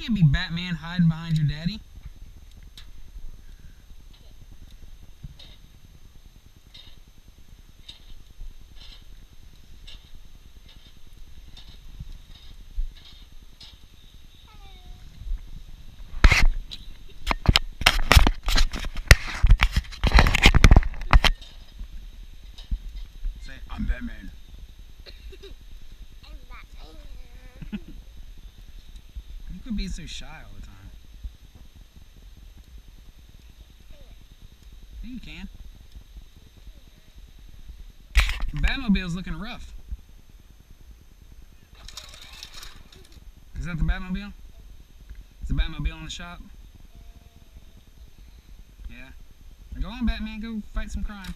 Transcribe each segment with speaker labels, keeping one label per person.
Speaker 1: can't be Batman hiding behind your daddy. Say, I'm Batman. You could be so shy all the time. Yeah, you can. The Batmobile's looking rough. Is that the Batmobile? Is the Batmobile in the shop? Yeah. Go on, Batman, go fight some crime.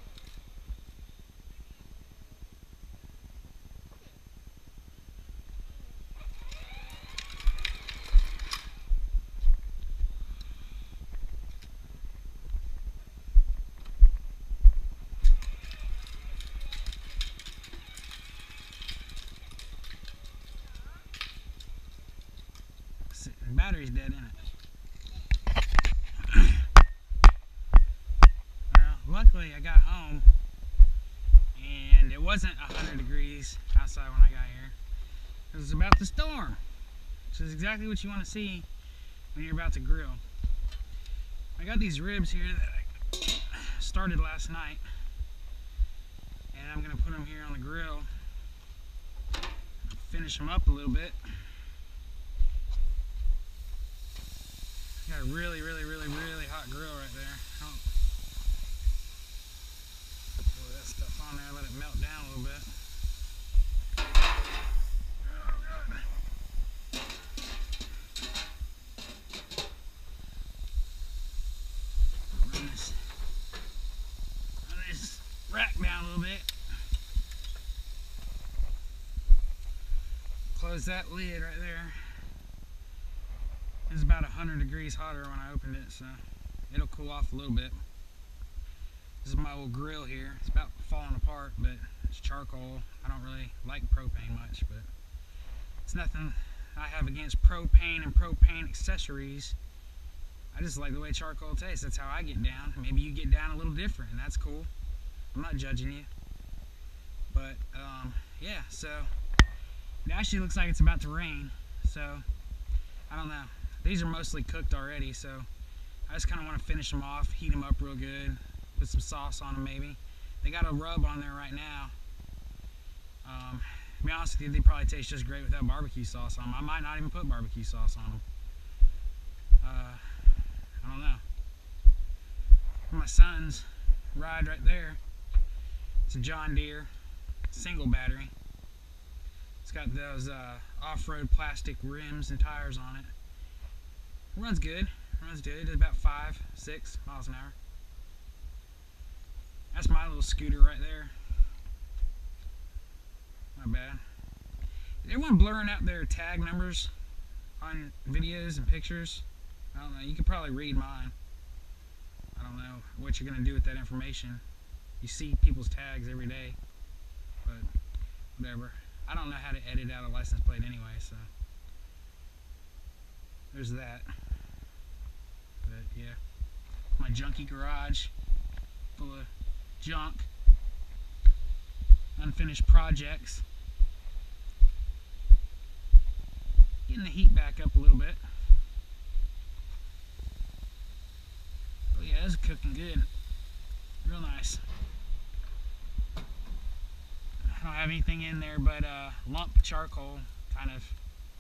Speaker 1: The battery's dead, isn't it? Well, luckily I got home and it wasn't 100 degrees outside when I got here. It was about to storm, which is exactly what you want to see when you're about to grill. I got these ribs here that I started last night, and I'm going to put them here on the grill, finish them up a little bit. Got a really hot grill right there. I'll pour that stuff on there, let it melt down a little bit. Run this rack down a little bit. Close that lid right there. It's about 100 degrees hotter when I opened it, so it'll cool off a little bit. This is my old grill here. It's about falling apart, but it's charcoal. I don't really like propane much, but it's nothing I have against propane and propane accessories. I just like the way charcoal tastes. That's how I get down. Maybe you get down a little different, and that's cool. I'm not judging you. But, yeah, so it actually looks like it's about to rain, so I don't know. These are mostly cooked already, so I just kind of want to finish them off, heat them up real good, put some sauce on them maybe. They got a rub on there right now. To be honest with you, they probably taste just great without barbecue sauce on them. I might not even put barbecue sauce on them. I don't know. My son's ride right there. It's a John Deere single battery. It's got those off-road plastic rims and tires on it. Runs good. Runs good. It's about 5-6 miles an hour. That's my little scooter right there. Not bad. Is everyone blurring out their tag numbers on videos and pictures? I don't know. You could probably read mine. I don't know what you're going to do with that information. You see people's tags every day. But whatever. I don't know how to edit out a license plate anyway, so there's that. But yeah, my junky garage full of junk, unfinished projects. Getting the heat back up a little bit. Oh yeah, this is cooking good. Real nice. I don't have anything in there but lump charcoal, kind of.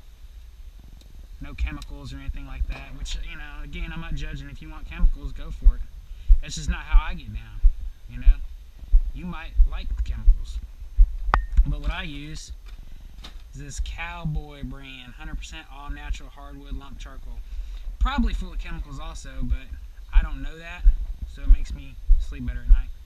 Speaker 1: No chemicals or anything like that, which, you know, again, I'm not judging. If you want chemicals, go for it. That's just not how I get down, you know. You might like the chemicals. But what I use is this Cowboy brand, 100% all natural hardwood lump charcoal. Probably full of chemicals also, but I don't know that, so it makes me sleep better at night.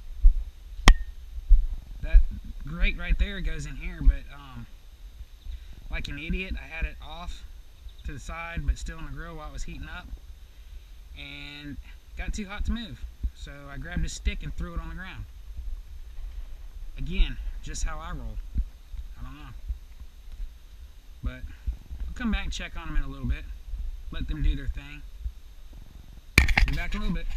Speaker 1: That grate right there goes in here, but like an idiot, I had it off to the side but still on the grill while it was heating up, and got too hot to move, so I grabbed a stick and threw it on the ground. Again, just how I roll. I don't know, but I'll come back and check on them in a little bit. let them do their thing. Be back in a little bit.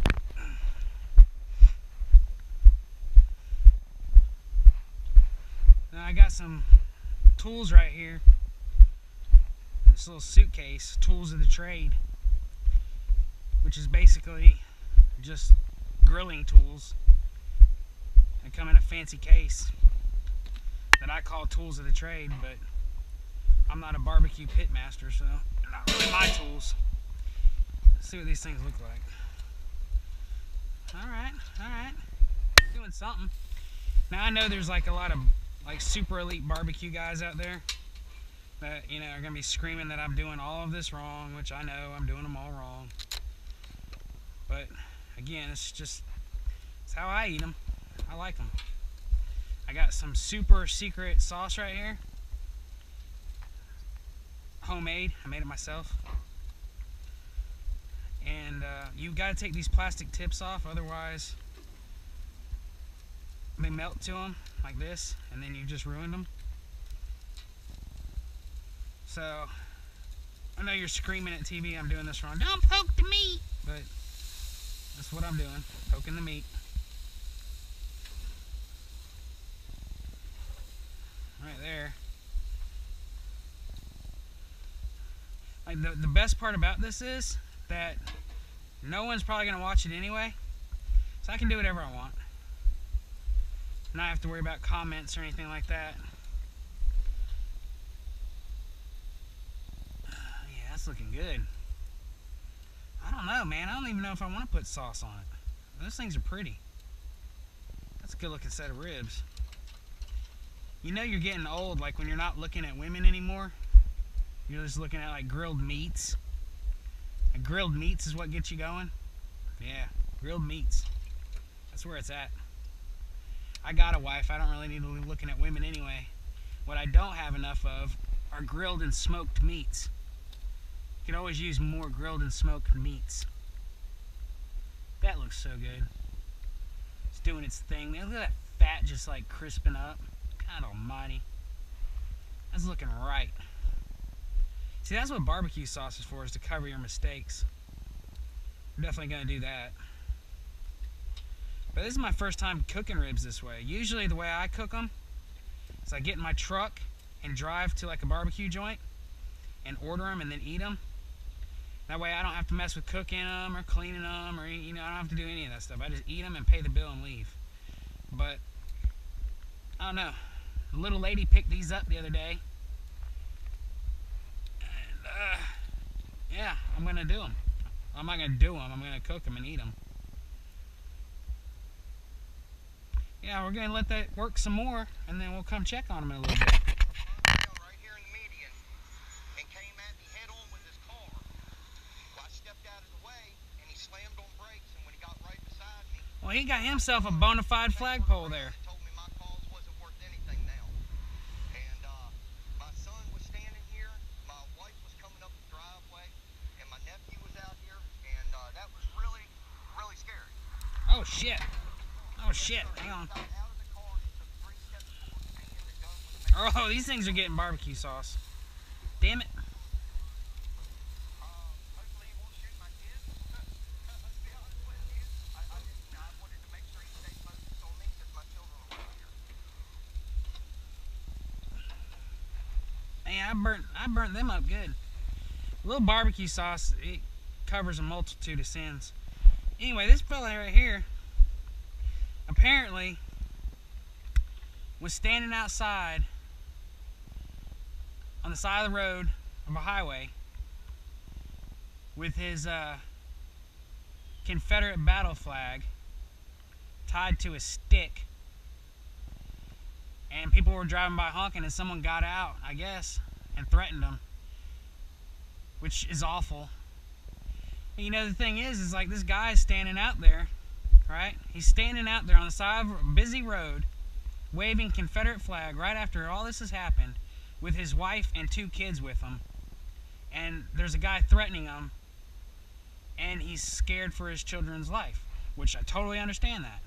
Speaker 1: Now I got some tools right here. This little suitcase, tools of the trade, which is basically just grilling tools. They come in a fancy case that I call tools of the trade, but I'm not a barbecue pit master, so they're not really my tools. Let's see what these things look like. Alright. Doing something. Now I know there's like a lot of like super elite barbecue guys out there that, you know, are gonna be screaming that I'm doing all of this wrong, which I know I'm doing them all wrong. But again, it's how I eat them. I like them. I got some super secret sauce right here. Homemade. I made it myself. And you've got to take these plastic tips off, otherwise they melt to them like this, and then you just ruined them. So I know you're screaming at TV, I'm doing this wrong. Don't poke the meat! But that's what I'm doing, poking the meat. Right there. Like the best part about this is that no one's probably going to watch it anyway, so I can do whatever I want. Not have to worry about comments or anything like that. Yeah, that's looking good. I don't know, man. I don't even know if I want to put sauce on it. Those things are pretty. That's a good looking set of ribs. You know you're getting old, like when you're not looking at women anymore. You're just looking at like grilled meats. And grilled meats is what gets you going. Yeah, grilled meats. That's where it's at. I got a wife. I don't really need to be looking at women anyway. What I don't have enough of are grilled and smoked meats. You can always use more grilled and smoked meats. That looks so good. It's doing its thing. Man, look at that fat just like crisping up. God almighty. That's looking right. See, that's what barbecue sauce is for, is to cover your mistakes. I'm definitely going to do that. But this is my first time cooking ribs this way. Usually the way I cook them is I get in my truck and drive to like a barbecue joint and order them and then eat them. That way I don't have to mess with cooking them or cleaning them, or, you know, I don't have to do any of that stuff. I just eat them and pay the bill and leave. But I don't know. The little lady picked these up the other day. And yeah, I'm going to do them. I'm not going to do them. I'm going to cook them and eat them. Yeah, we're going to let that work some more, and then we'll come check on them in a little bit.
Speaker 2: Right here in the median, and came at me head on with his car. Well, I stepped out of the way, and he slammed on brakes, and when he got right beside me...
Speaker 1: Well, he got himself a bona fide flagpole there.
Speaker 2: He told me my cause wasn't worth anything now. And my son was standing here, my wife was coming up the driveway, and my nephew was out here, and that was really, really scary.
Speaker 1: Oh, shit. Oh shit, hang on. Oh, these things are getting barbecue sauce. Damn it. Man, I burnt them up good. A little barbecue sauce, it covers a multitude of sins. Anyway, this fella right here apparently was standing outside on the side of the road of a highway with his Confederate battle flag tied to a stick, and people were driving by honking, and someone got out, I guess, and threatened him, which is awful. And you know, the thing is like this guy is standing out there, right? He's standing out there on the side of a busy road, waving Confederate flag right after all this has happened, with his wife and 2 kids with him. And there's a guy threatening him, and he's scared for his children's life, which I totally understand that.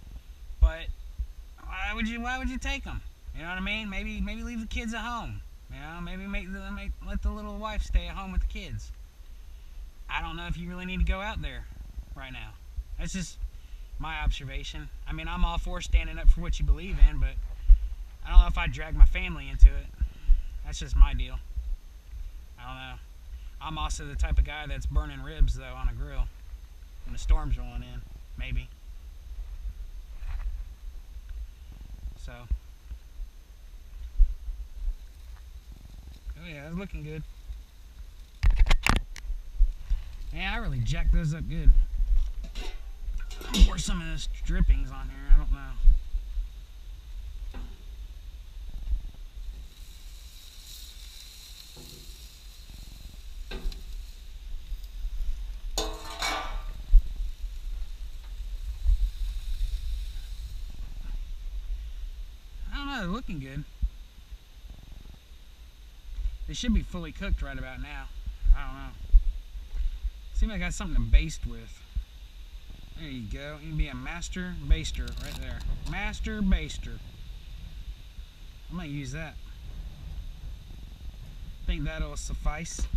Speaker 1: But why would you take them? You know what I mean? Maybe leave the kids at home. You know, maybe let the little wife stay at home with the kids. I don't know if you really need to go out there right now. That's just my observation. I mean, I'm all for standing up for what you believe in, but I don't know if I'd drag my family into it. That's just my deal. I don't know. I'm also the type of guy that's burning ribs, though, on a grill when the storm's rolling in. Maybe. So. Oh yeah, it's looking good. Yeah, I really jacked those up good. Pour some of those drippings on here, I don't know. I don't know, they're looking good. They should be fully cooked right about now. I don't know. Seems like I got something to baste with. There you go. You can be a master baster right there. Master baster. I might use that. Think that'll suffice.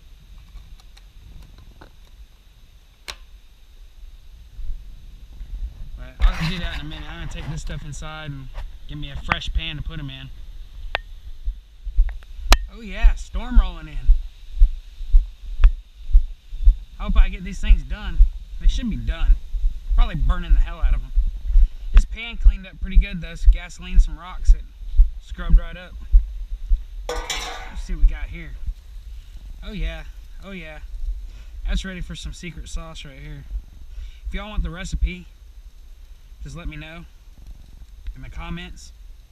Speaker 1: But I'll do that in a minute. I'm going to take this stuff inside and give me a fresh pan to put them in. Oh yeah, storm rolling in. Hope I get these things done. They should be done. Probably burning the hell out of them. This pan cleaned up pretty good though. Some gasoline, some rocks that scrubbed right up. Let's see what we got here. Oh yeah, oh yeah. That's ready for some secret sauce right here. If y'all want the recipe, just let me know in the comments.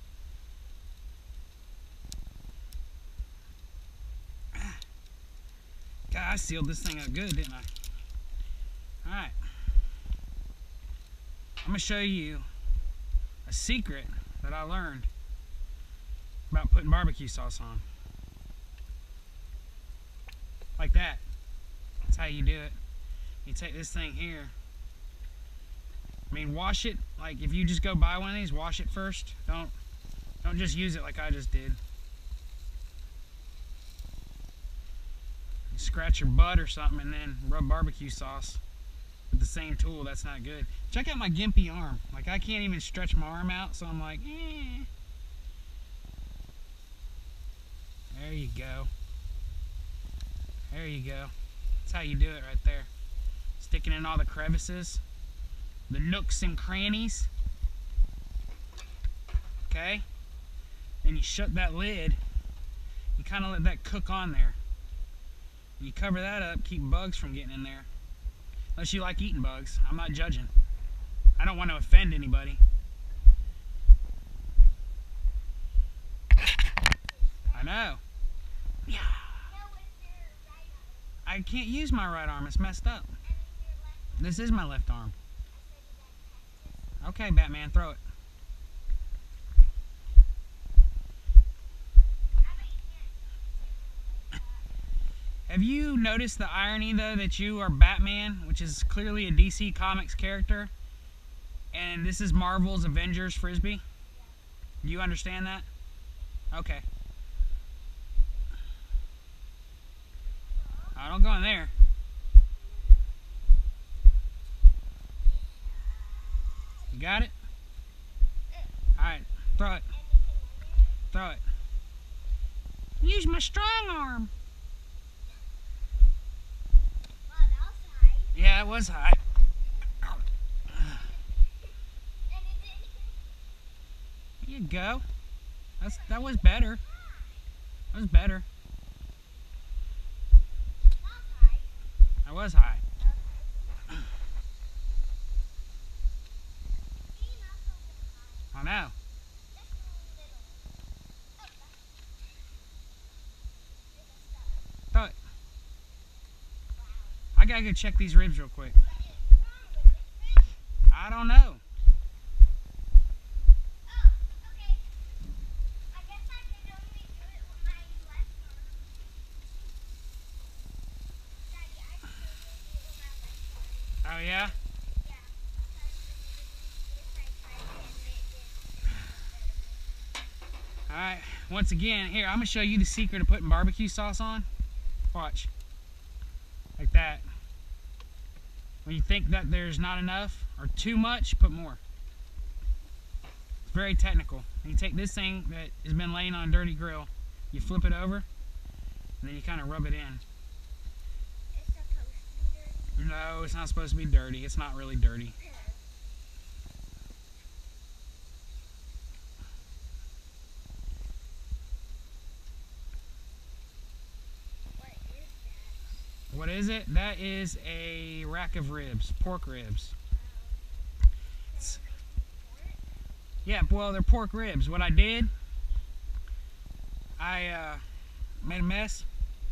Speaker 1: God, I sealed this thing up good, didn't I? Alright. I'm going to show you a secret that I learned about putting barbecue sauce on. Like that. That's how you do it. You take this thing here. I mean, wash it. Like, if you just go buy one of these, wash it first. Don't just use it like I just did. You scratch your butt or something and then rub barbecue sauce with the same tool. That's not good. Check out my gimpy arm. Like, I can't even stretch my arm out, so I'm like, eh. There you go. There you go. That's how you do it right there. Sticking in all the crevices, the nooks and crannies. Okay? Then you shut that lid. You kind of let that cook on there. You cover that up, keep bugs from getting in there. Unless you like eating bugs. I'm not judging. I don't want to offend anybody. I know. Yeah. I can't use my right arm. It's messed up. This is my left arm. Okay, Batman, throw it. Have you noticed the irony, though, that you are Batman, which is clearly a DC Comics character, and this is Marvel's Avengers Frisbee? Do you understand that? Okay. I don't go in there. You got it? Alright, throw it. Throw it. Use my strong arm. Yeah, it was high. There you go. That was better. That was better. I was high. I know. Throw it. I gotta go check these ribs real quick. I don't know. Oh yeah? Alright. once again, here, I'm going to show you the secret of putting barbecue sauce on. Watch. Like that. When you think that there's not enough or too much, put more. It's very technical. And you take this thing that has been laying on a dirty grill, you flip it over, and then you kind of rub it in.
Speaker 3: It's supposed to be dirty?
Speaker 1: No, it's not supposed to be dirty. It's not really dirty. What is it? That is a rack of ribs, pork ribs. Yeah, well, they're pork ribs. What I did, I made a mess.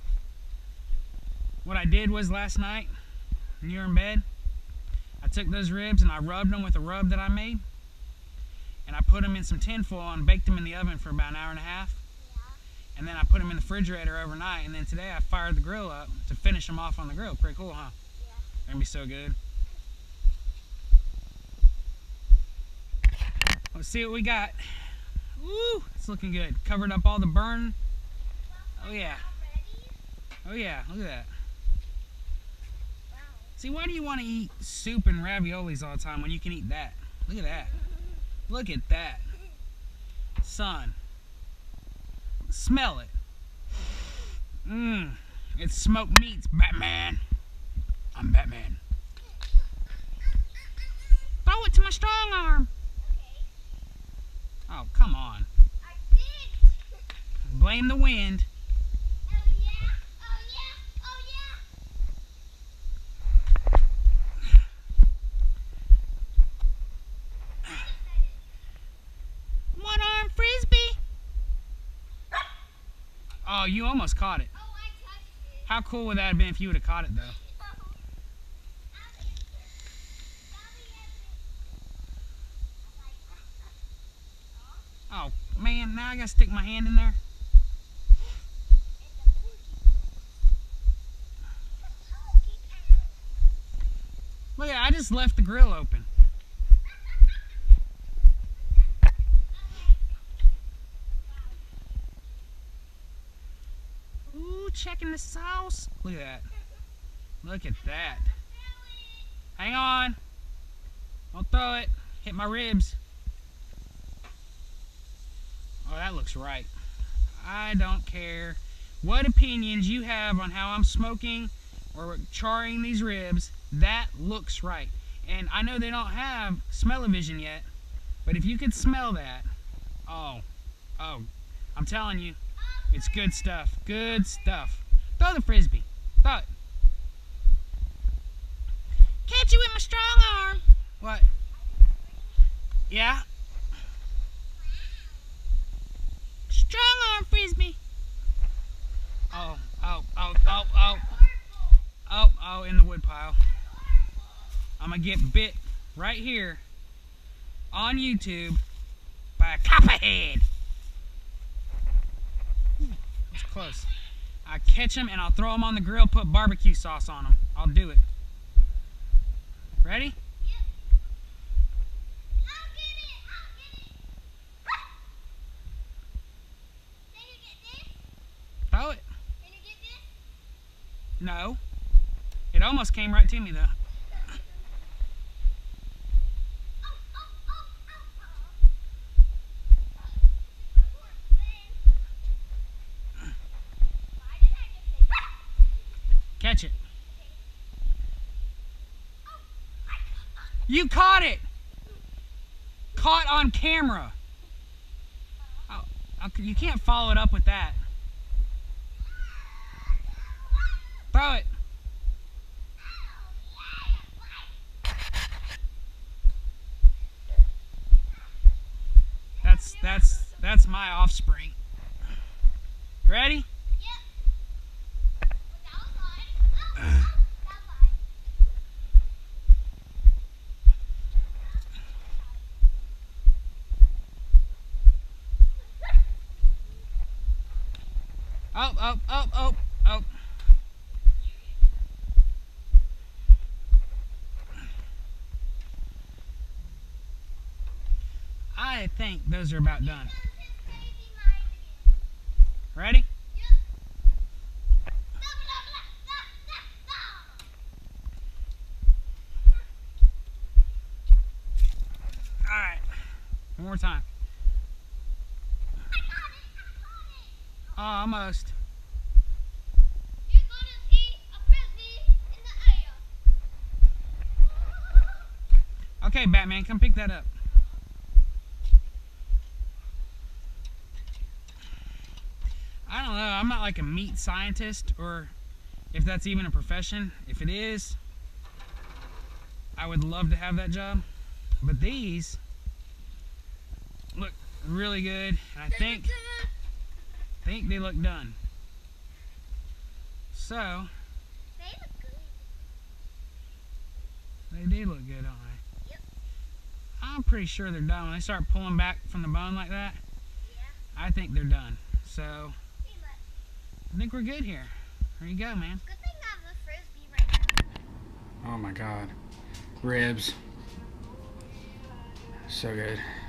Speaker 1: What I did was last night, when you were in bed, I took those ribs and I rubbed them with a rub that I made. And I put them in some tin foil and baked them in the oven for about an hour and a half. And then I put them in the refrigerator overnight, and then today I fired the grill up to finish them off on the grill. Pretty cool, huh?
Speaker 3: Yeah.
Speaker 1: They're gonna be so good. Let's see what we got. Woo! It's looking good. Covered up all the burn. Oh yeah. Oh yeah, look at that.
Speaker 3: Wow.
Speaker 1: See, why do you want to eat soup and raviolis all the time when you can eat that? Look at that. Look at that. Son. Smell it. Mmm. It's smoked meats, Batman. I'm Batman. Throw it to my strong arm.
Speaker 3: Okay.
Speaker 1: Oh, come on.
Speaker 3: I did.
Speaker 1: Blame the wind.
Speaker 3: Oh yeah. Oh yeah. Oh yeah.
Speaker 1: One arm frisbee. Oh, you almost caught it.
Speaker 3: Oh, I touched it.
Speaker 1: How cool would that have been if you would have caught it, though? Oh, man, now I gotta stick my hand in there. Look at, I just left the grill open. Ooh, checking the sauce. Look at that. Look at that. Hang on. Don't throw it. Hit my ribs. Oh, that looks right. I don't care what opinions you have on how I'm smoking or charring these ribs. That looks right. And I know they don't have smell-o-vision yet, but if you could smell that, oh, I'm telling you, it's good stuff. Good stuff. Throw the frisbee. Throw it. Catch you with my strong arm. What? Yeah? Strong arm frisbee. Oh, in the wood pile. I'm gonna get bit right here on YouTube by a copperhead. That's close. I catch them and I'll throw them on the grill, put barbecue sauce on them. I'll do it. Ready? Throw it.
Speaker 3: Can you get this?
Speaker 1: No. It almost came right to me though. Catch it. You caught it. Caught on camera. Oh, you can't follow it up with that. Throw it. That's my offspring. Ready? Oh. I think those are about done. Ready? Alright. One more time. Oh, almost.
Speaker 3: You're gonna see a frisbee in the air.
Speaker 1: Okay, Batman, come pick that up. I don't know. I'm not like a meat scientist, or if that's even a profession. If it is, I would love to have that job. But these look really good, and I think they look done. So
Speaker 3: They look good.
Speaker 1: they do look good, don't they?
Speaker 3: Yep.
Speaker 1: I'm pretty sure they're done. When they start pulling back from the bone like that,
Speaker 3: Yeah.
Speaker 1: I think they're done. So
Speaker 3: Hey, look.
Speaker 1: I think we're good here. There you go, man.
Speaker 3: Good thing I have the frisbee right now.
Speaker 1: Oh my God. Ribs. So good.